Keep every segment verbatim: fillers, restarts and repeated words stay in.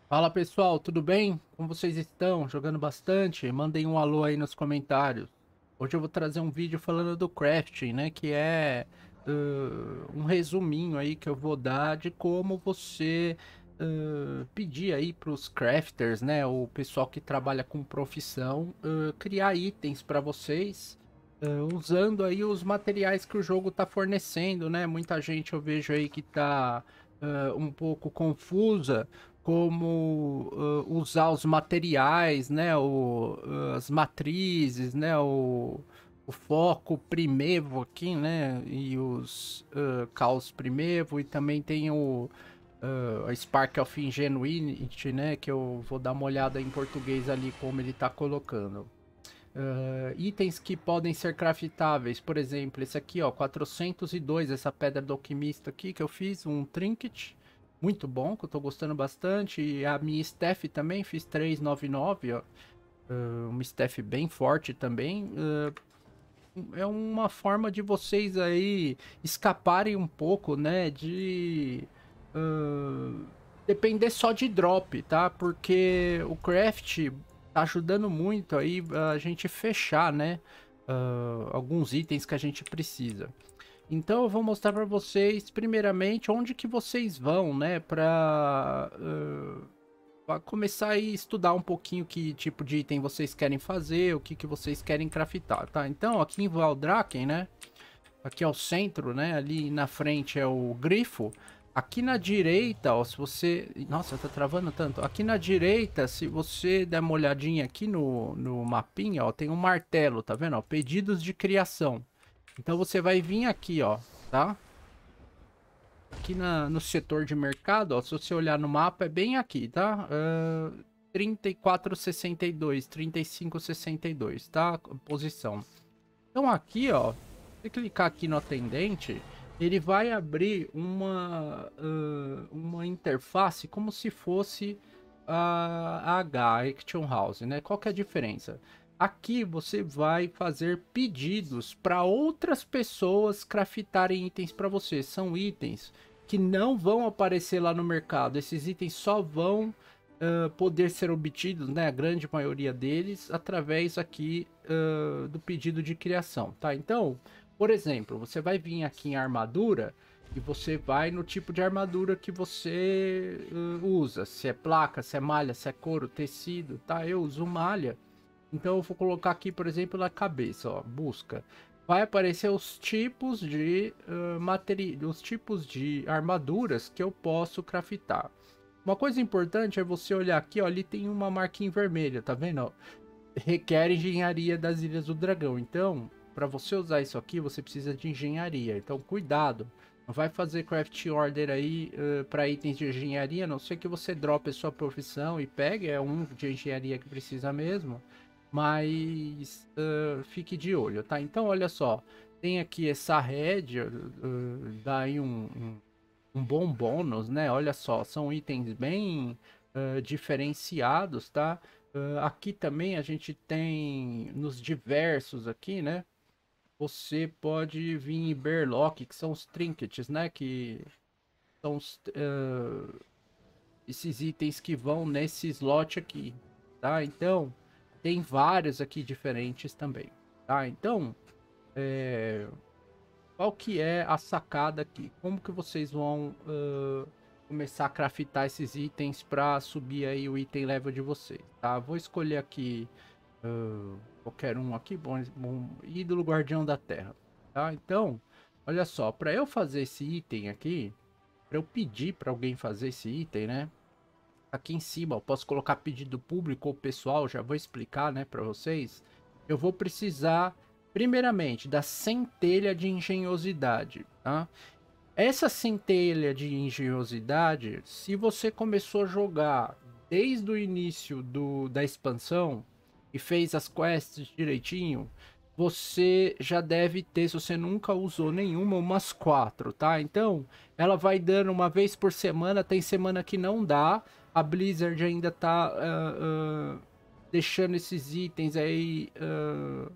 Fala pessoal, tudo bem? Como vocês estão? Jogando bastante? Mandem um alô aí nos comentários. Hoje eu vou trazer um vídeo falando do crafting, né? Que é uh, um resuminho aí que eu vou dar de como você uh, pedir aí para os crafters, né? O pessoal que trabalha com profissão, uh, criar itens para vocês. uh, usando aí os materiais que o jogo está fornecendo, né? Muita gente eu vejo aí que está um pouco confusa como uh, usar os materiais, né, o, uh, as matrizes, né, o, o foco primevo aqui, né, e os uh, caos primevo, e também tem o uh, a Spark of Ingenuity, né, que eu vou dar uma olhada em português ali como ele está colocando. Uh, itens que podem ser craftáveis, por exemplo, esse aqui, ó, quatrocentos e dois, essa pedra do alquimista aqui que eu fiz, um trinket, muito bom, que eu tô gostando bastante. E a minha staff também, fiz trezentos e noventa e nove, ó, uh, uma staff bem forte também. Uh, é uma forma de vocês aí escaparem um pouco, né, de uh, depender só de drop, tá? Porque o craft tá ajudando muito aí a gente fechar, né, uh, alguns itens que a gente precisa. Então eu vou mostrar para vocês, primeiramente, onde que vocês vão, né, para uh, começar a estudar um pouquinho que tipo de item vocês querem fazer, o que que vocês querem craftar, tá? Então aqui em Valdraken, né, aqui é o centro, né, ali na frente é o grifo. Aqui na direita, ó, se você... Nossa, tá travando tanto. Aqui na direita, se você der uma olhadinha aqui no, no mapinha, ó, tem um martelo, tá vendo? Ó, pedidos de criação. Então você vai vir aqui, ó, tá? Aqui na, no setor de mercado, ó, se você olhar no mapa, é bem aqui, tá? Uh, trinta e quatro sessenta e dois, trinta e cinco sessenta e dois, tá? Posição. Então aqui, ó, se clicar aqui no atendente, ele vai abrir uma, uh, uma interface como se fosse a H, Action House, né? Qual que é a diferença? Aqui você vai fazer pedidos para outras pessoas craftarem itens para você. São itens que não vão aparecer lá no mercado. Esses itens só vão uh, poder ser obtidos, né? A grande maioria deles, através aqui uh, do pedido de criação, tá? Então, por exemplo, você vai vir aqui em armadura e você vai no tipo de armadura que você uh, usa. Se é placa, se é malha, se é couro, tecido, tá? Eu uso malha. Então eu vou colocar aqui, por exemplo, na cabeça, ó, busca. Vai aparecer os tipos de uh, materiais, os tipos de armaduras que eu posso craftar. Uma coisa importante é você olhar aqui, ó, ali tem uma marquinha vermelha, tá vendo? Ó? Requer engenharia das Ilhas do Dragão. Então, para você usar isso aqui, você precisa de engenharia. Então, cuidado. Não vai fazer craft order aí uh, para itens de engenharia, a não ser que você drope a sua profissão e pegue, é um de engenharia que precisa mesmo. Mas uh, fique de olho, tá? Então, olha só. Tem aqui essa head, uh, dá aí um, um, um bom bônus, né? Olha só, são itens bem uh, diferenciados, tá? Uh, aqui também a gente tem nos diversos aqui, né? Você pode vir em Berlock, que são os trinkets, né? Que são os, uh, esses itens que vão nesse slot aqui, tá? Então, tem vários aqui diferentes também, tá? Então, é, qual que é a sacada aqui? Como que vocês vão uh, começar a craftar esses itens para subir aí o item level de vocês, tá? Vou escolher aqui uh, qualquer um aqui, bom, bom, ídolo guardião da terra, tá? Então, olha só, para eu fazer esse item aqui, para eu pedir para alguém fazer esse item, né? Aqui em cima eu posso colocar pedido público ou pessoal, já vou explicar, né, para vocês. Eu vou precisar, primeiramente, da centelha de engenhosidade, tá? Essa centelha de engenhosidade, se você começou a jogar desde o início do, da expansão e fez as quests direitinho, você já deve ter, se você nunca usou nenhuma, umas quatro, tá? Então, ela vai dando uma vez por semana, tem semana que não dá. A Blizzard ainda tá uh, uh, deixando esses itens aí uh,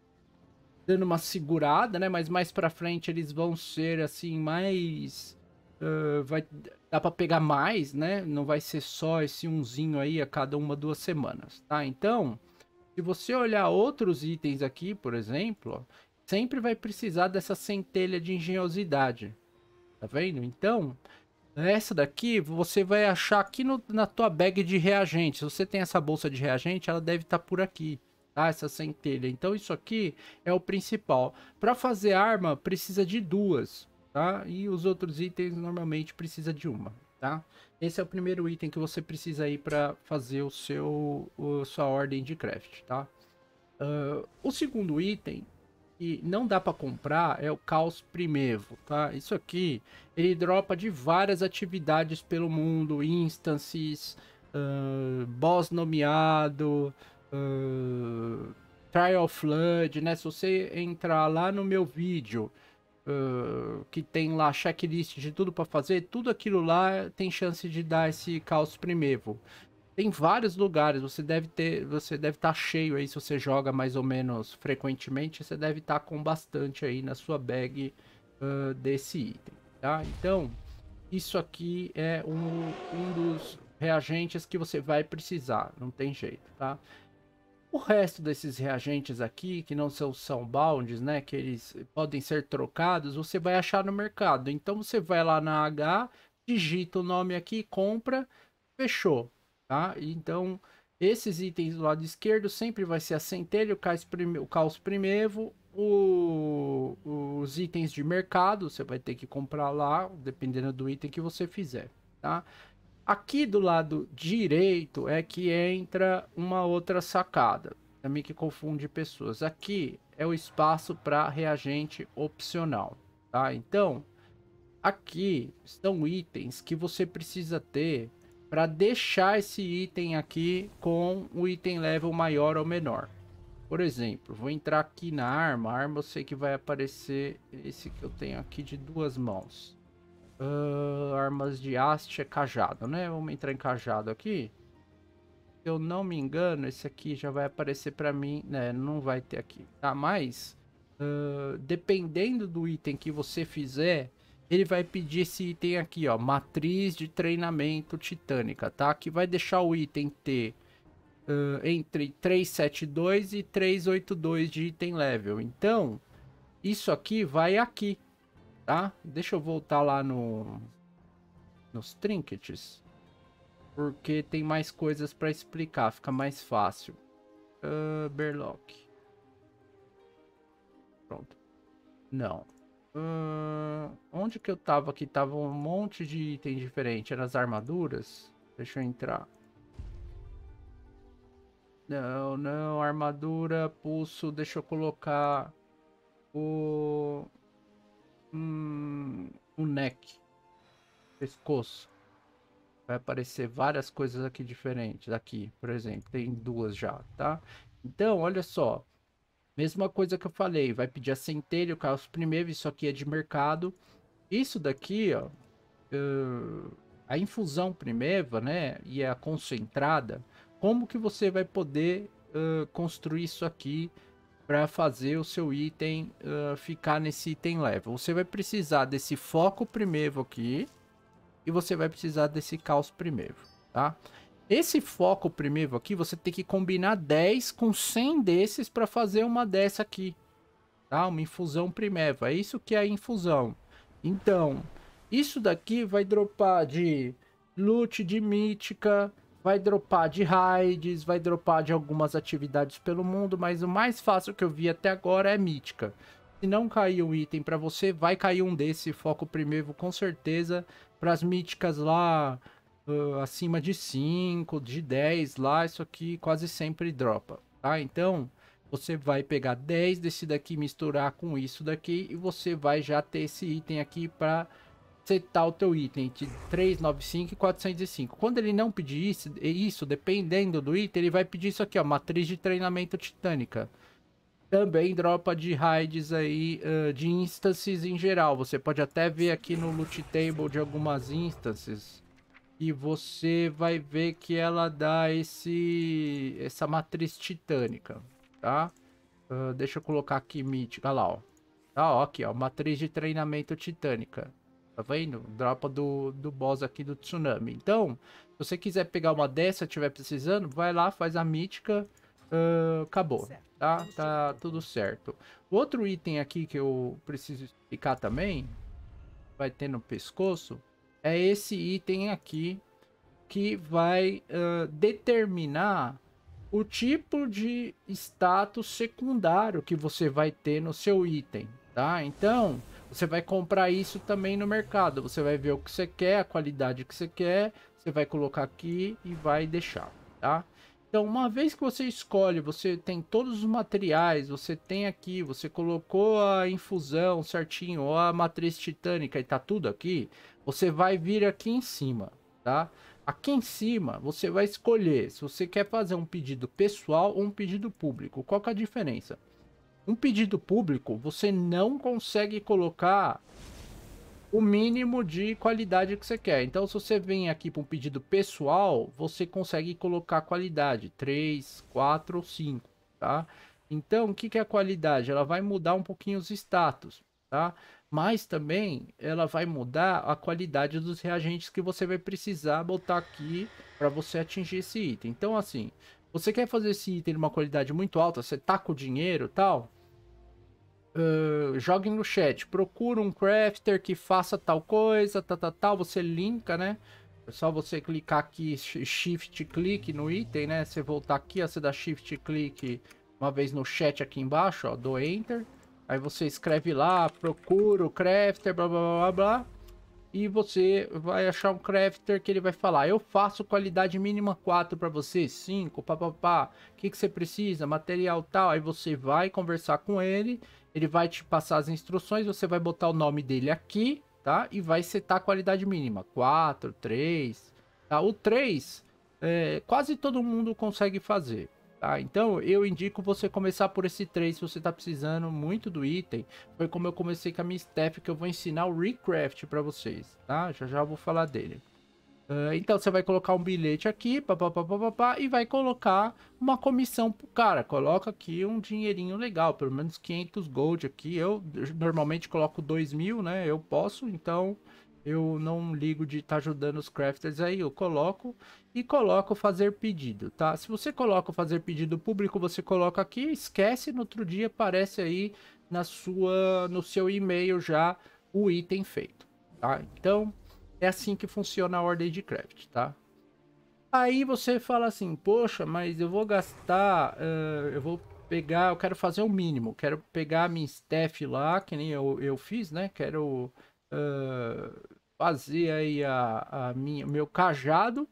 dando uma segurada, né? Mas mais pra frente eles vão ser assim mais uh, vai dar para pegar mais, né? Não vai ser só esse umzinho aí a cada uma, duas semanas, tá? Então, se você olhar outros itens aqui, por exemplo, ó, sempre vai precisar dessa centelha de engenhosidade, tá vendo? Então, essa daqui você vai achar aqui no, na tua bag de reagente. Se você tem essa bolsa de reagente, ela deve estar por aqui, tá? Essa centelha. Então isso aqui é o principal. Para fazer arma precisa de duas, tá? E os outros itens normalmente precisa de uma, tá? Esse é o primeiro item que você precisa aí para fazer o seu o, sua ordem de craft, tá? Uh, o segundo item que não dá para comprar é o Caos Primevo, tá? Isso aqui, ele dropa de várias atividades pelo mundo, instances, uh, boss nomeado, uh, Trial Flood, né? Se você entrar lá no meu vídeo, uh, que tem lá checklist de tudo para fazer, tudo aquilo lá tem chance de dar esse Caos Primevo. Tem vários lugares, você deve ter, você deve estar cheio aí se você joga mais ou menos frequentemente, você deve estar com bastante aí na sua bag uh, desse item, tá? Então, isso aqui é um, um dos reagentes que você vai precisar, não tem jeito, tá? O resto desses reagentes aqui, que não são, são bounds, né, que eles podem ser trocados, você vai achar no mercado. Então, você vai lá na H, digita o nome aqui, compra, fechou. Tá? Então, esses itens do lado esquerdo sempre vai ser a centelha, o caos, prime, o caos primevo, o, os itens de mercado, você vai ter que comprar lá, dependendo do item que você fizer, tá? Aqui do lado direito é que entra uma outra sacada, também que confunde pessoas. Aqui é o espaço para reagente opcional, tá? Então, aqui estão itens que você precisa ter para deixar esse item aqui com o item level maior ou menor. Por exemplo, vou entrar aqui na arma. A arma eu sei que vai aparecer esse que eu tenho aqui de duas mãos. Uh, armas de haste é cajado, né? Vamos entrar em cajado aqui. Se eu não me engano, esse aqui já vai aparecer para mim, né? Não vai ter aqui, tá? Mas, uh, dependendo do item que você fizer, ele vai pedir esse item aqui, ó, matriz de treinamento titânica, tá? Que vai deixar o item ter uh, entre trezentos e setenta e dois e trezentos e oitenta e dois de item level. Então, isso aqui vai aqui, tá? Deixa eu voltar lá no nos trinkets, porque tem mais coisas para explicar, fica mais fácil. Uh, Berlock. Pronto. Não. Uh, onde que eu tava aqui? Tava um monte de item diferente. Era as armaduras? Deixa eu entrar. Não, não. Armadura, pulso. Deixa eu colocar o... Hum, o neck. Pescoço. Vai aparecer várias coisas aqui diferentes. Aqui, por exemplo. Tem duas já, tá? Então, olha só. Mesma coisa que eu falei. Vai pedir a centelha, o caos primeiro. Isso aqui é de mercado. Isso daqui, ó. Uh, a infusão primeva, né, e a concentrada, como que você vai poder uh, construir isso aqui para fazer o seu item uh, ficar nesse item level? Você vai precisar desse foco primevo aqui e você vai precisar desse caos primevo, tá? Esse foco primevo aqui, você tem que combinar dez com cem desses para fazer uma dessa aqui, tá? Uma infusão primeva, é isso que é a infusão. Então, isso daqui vai dropar de loot de mítica, vai dropar de raids, vai dropar de algumas atividades pelo mundo, mas o mais fácil que eu vi até agora é mítica. Se não cair um item para você, vai cair um desse foco primeiro com certeza, para as míticas lá uh, acima de cinco, de dez lá, isso aqui quase sempre dropa, tá? Então, você vai pegar dez desse daqui, misturar com isso daqui e você vai já ter esse item aqui para setar o teu item de trezentos e noventa e cinco e quatrocentos e cinco. Quando ele não pedir isso, isso, dependendo do item, ele vai pedir isso aqui, ó, matriz de treinamento titânica. Também dropa de raids aí, uh, de instances em geral. Você pode até ver aqui no loot table de algumas instances. E você vai ver que ela dá esse essa matriz titânica, tá? Uh, deixa eu colocar aqui mítica, olha lá, ó. Tá, ó, aqui, ó, matriz de treinamento titânica. Tá vendo? Dropa do, do boss aqui do tsunami. Então, se você quiser pegar uma dessa, tiver precisando, vai lá, faz a mítica. Uh, acabou, tá? Tá tudo certo. O outro item aqui que eu preciso explicar também, vai ter no pescoço, é esse item aqui, que vai uh, determinar o tipo de status secundário que você vai ter no seu item, tá? Então, você vai comprar isso também no mercado. Você vai ver o que você quer, a qualidade que você quer, você vai colocar aqui e vai deixar, tá? Então, uma vez que você escolhe, você tem todos os materiais, você tem aqui, você colocou a infusão certinho, ou a matriz titânica e tá tudo aqui, você vai vir aqui em cima, tá? Aqui em cima, você vai escolher se você quer fazer um pedido pessoal ou um pedido público. Qual que é a diferença? Um pedido público, você não consegue colocar o mínimo de qualidade que você quer. Então, se você vem aqui para um pedido pessoal, você consegue colocar qualidade três, quatro ou cinco, tá? Então, o que que é a qualidade? Ela vai mudar um pouquinho os status, tá? Mas também ela vai mudar a qualidade dos reagentes que você vai precisar botar aqui para você atingir esse item. Então, assim, você quer fazer esse item de uma qualidade muito alta, você tá com dinheiro e tal, uh, joguem no chat, procura um crafter que faça tal coisa, tal, tal, tal, você linka, né? É só você clicar aqui, shift click no item, né? Você voltar aqui, ó, você dá shift click uma vez no chat aqui embaixo, ó, do enter. Aí você escreve lá, procura o crafter, blá blá blá blá. E você vai achar um crafter que ele vai falar: eu faço qualidade mínima quatro para você, cinco, papapá. O que, que você precisa? Material tal. Aí você vai conversar com ele, ele vai te passar as instruções, você vai botar o nome dele aqui, tá? E vai setar a qualidade mínima, quatro, três, tá? O três, é, quase todo mundo consegue fazer. Tá, então eu indico você começar por esse três se você tá precisando muito do item. Foi como eu comecei com a minha staff, que eu vou ensinar o recraft para vocês, tá? Já já vou falar dele. Uh, então você vai colocar um bilhete aqui, papapá, e vai colocar uma comissão pro cara. Coloca aqui um dinheirinho legal, pelo menos quinhentos gold aqui. Eu normalmente coloco dois mil, né? Eu posso, então eu não ligo de estar tá ajudando os crafters aí. Eu coloco e coloco fazer pedido, tá? Se você coloca fazer pedido público, você coloca aqui, esquece, no outro dia aparece aí na sua, no seu e-mail já o item feito, tá? Então é assim que funciona a ordem de craft, tá? Aí você fala assim, poxa, mas eu vou gastar, uh, eu vou pegar, eu quero fazer o mínimo, quero pegar a minha staff lá, que nem eu, eu fiz, né? Quero uh, fazer aí a, a minha, meu cajado,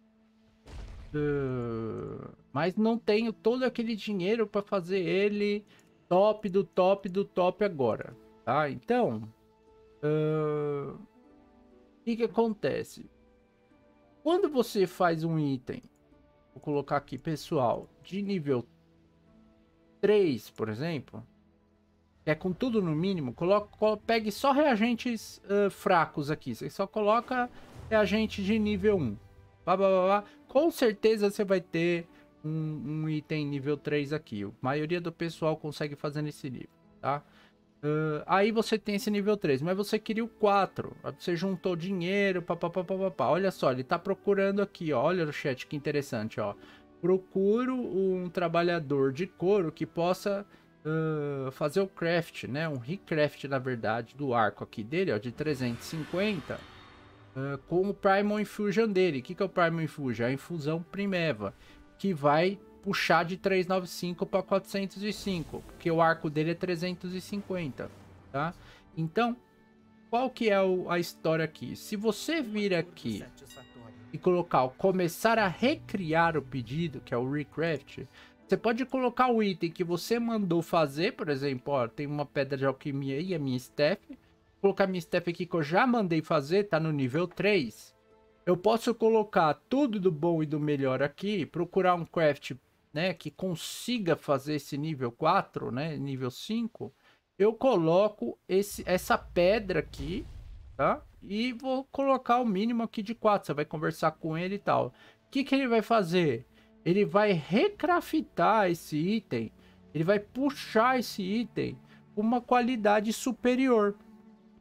uh, mas não tenho todo aquele dinheiro para fazer ele top do top do top agora, tá? Então, uh, o que que acontece? Quando você faz um item, vou colocar aqui, pessoal, de nível três, por exemplo, que é com tudo no mínimo, coloca, pegue só reagentes uh, fracos aqui. Você só coloca reagente de nível um. Blá, blá, blá, blá. Com certeza você vai ter um, um item nível três aqui. A maioria do pessoal consegue fazer nesse nível, tá? Uh, aí você tem esse nível três, mas você queria o quatro. Você juntou dinheiro, papapá. Olha só, ele tá procurando aqui, ó. Olha no chat que interessante, ó. Procuro um trabalhador de couro que possa uh, fazer o craft, né? Um recraft, na verdade, do arco aqui dele, ó, de trezentos e cinquenta, uh, com o Primal Infusion dele. O que, que é o Primal Infusion? A infusão Primeva, que vai puxar de trezentos e noventa e cinco para quatrocentos e cinco, porque o arco dele é trezentos e cinquenta, tá? Então, qual que é o, a história aqui? Se você vir aqui e colocar o começar a recriar o pedido, que é o recraft, você pode colocar o item que você mandou fazer, por exemplo, ó, tem uma pedra de alquimia e a minha staff, vou colocar a minha staff aqui que eu já mandei fazer, tá no nível três. Eu posso colocar tudo do bom e do melhor aqui, procurar um craft, né, que consiga fazer esse nível quatro, né, nível cinco, eu coloco esse, essa pedra aqui, tá? E vou colocar o mínimo aqui de quatro, você vai conversar com ele e tal. O que que ele vai fazer? Ele vai recraftar esse item, ele vai puxar esse item com uma qualidade superior,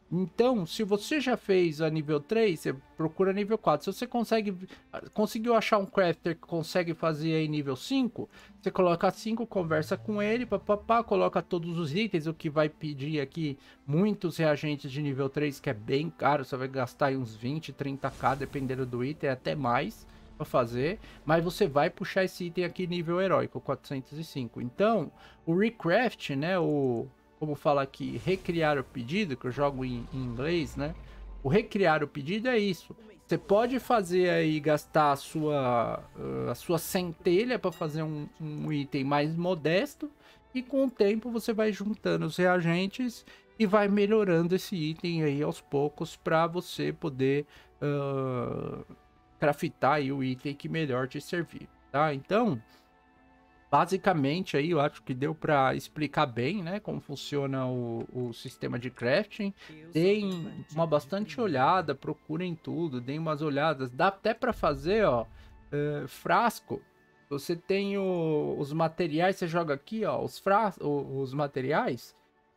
Então, se você já fez a nível três, você procura nível quatro. Se você consegue, conseguiu achar um crafter que consegue fazer aí nível cinco, você coloca cinco, conversa com ele, papapá, coloca todos os itens, o que vai pedir aqui muitos reagentes de nível três, que é bem caro, você vai gastar aí uns vinte, trinta k, dependendo do item, até mais para fazer, mas você vai puxar esse item aqui nível heróico, quatrocentos e cinco. Então, o recraft, né, o como fala aqui, recriar o pedido, que eu jogo em, em inglês, né? O recriar o pedido é isso. Você pode fazer aí, gastar a sua, uh, a sua centelha para fazer um, um item mais modesto, e com o tempo você vai juntando os reagentes e vai melhorando esse item aí aos poucos para você poder uh, craftar aí o item que melhor te servir, tá? Então, basicamente aí eu acho que deu para explicar bem, né, como funciona o, o sistema de crafting. Deem uma bastante olhada, procurem tudo, deem umas olhadas. Dá até para fazer, ó, uh, frasco. Você tem o, os materiais, você joga aqui, ó, os, fras os materiais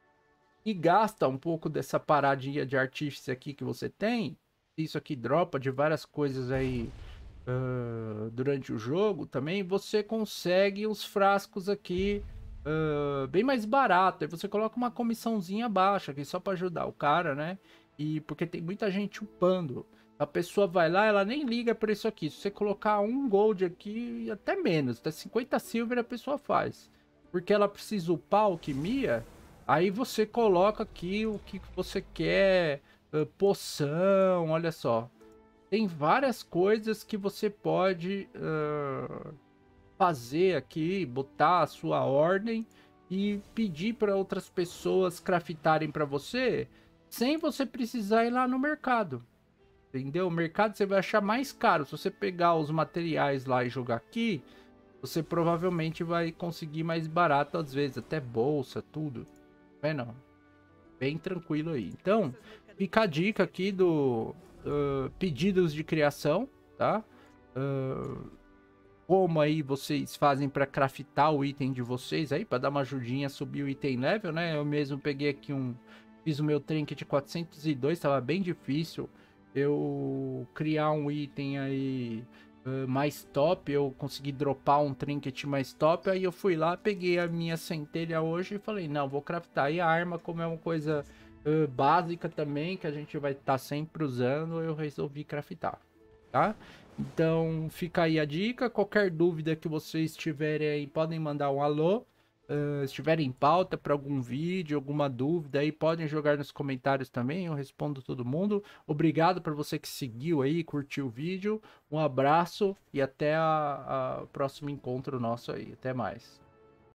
e gasta um pouco dessa paradinha de artífice aqui que você tem. Isso aqui dropa de várias coisas aí uh, durante o jogo também. Você consegue os frascos aqui uh, bem mais barato. Aí você coloca uma comissãozinha baixa aqui só para ajudar o cara, né? E porque tem muita gente upando. A pessoa vai lá, ela nem liga para isso aqui. Se você colocar um gold aqui, até menos, até cinquenta silver a pessoa faz. Porque ela precisa upar alquimia. Aí você coloca aqui o que você quer, uh, poção, olha só. Tem várias coisas que você pode uh, fazer aqui, botar a sua ordem e pedir para outras pessoas craftarem para você, sem você precisar ir lá no mercado. Entendeu? O mercado você vai achar mais caro. Se você pegar os materiais lá e jogar aqui, você provavelmente vai conseguir mais barato às vezes, até bolsa, tudo. É não. Bem tranquilo aí. Então, fica a dica aqui do uh, pedidos de criação, tá? Uh, como aí vocês fazem para craftar o item de vocês aí, para dar uma ajudinha a subir o item level, né? Eu mesmo peguei aqui um... Fiz o meu trinket quatrocentos e dois, estava bem difícil eu criar um item aí uh, mais top, eu consegui dropar um trinket mais top, aí eu fui lá, peguei a minha centelha hoje e falei, não, vou craftar. E a arma, como é uma coisa uh, básica também, que a gente vai estar tá sempre usando, eu resolvi craftar, tá? Então fica aí a dica, qualquer dúvida que vocês tiverem aí, podem mandar um alô. Uh, se tiverem pauta para algum vídeo, alguma dúvida aí, podem jogar nos comentários também, eu respondo todo mundo. Obrigado para você que seguiu aí, curtiu o vídeo. Um abraço e até o próximo encontro nosso aí. Até mais.